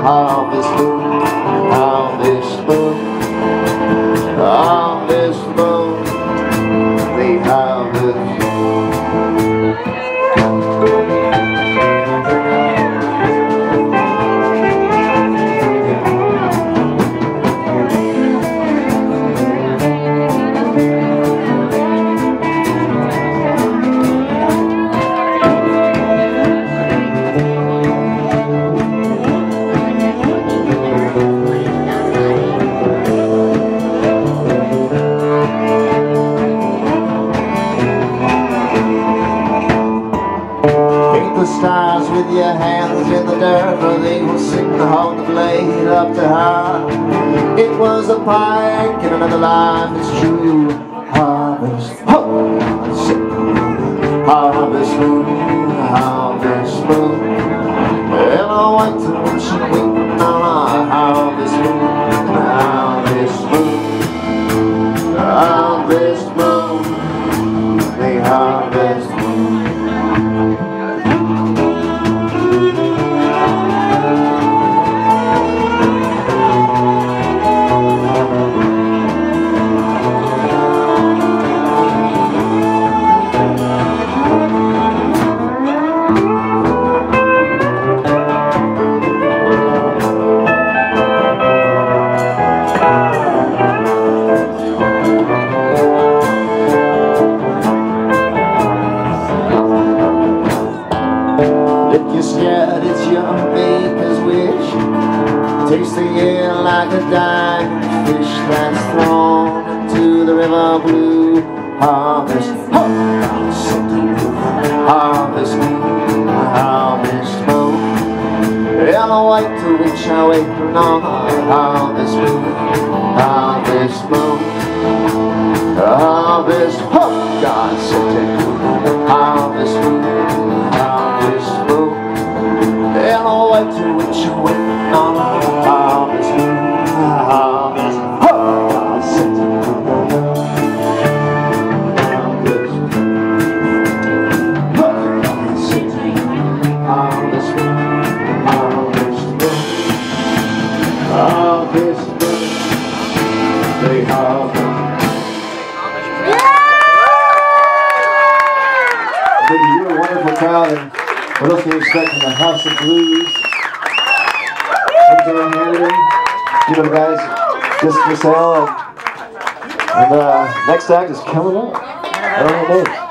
harvest moon, harvest moon, harvest moon, the harvest moon. The stars with your hands in the dirt, or they will sing to hold the blade up to her. It was a pike in another life, it's true. Harvest, ho! Harvest moon, harvest moon, and I went to watch you waiting on a harvest moon, harvest moon, harvest moon, the harvest moon. If you're scared, it's your maker's wish. Taste the air like a dying fish that's thrown into the river blue. Harvest, ho! Harvest moon, harvest moon, and I wait to which I wait on. Harvest moon, harvest moon, harvest, ho! God sent it. Harvest moon, harvest moon, and I'll wait to which you wait on. Harvest moon, harvest, ho! God sent it. Harvest moon, ho! God sent it. Harvest moon, harvest moon, harvest moon, they harvest. You're a wonderful crowd, and what else can you expect from the House of Blues? Arlo Hannigan, you know the guys just for sale, and next act is coming up. I don't know.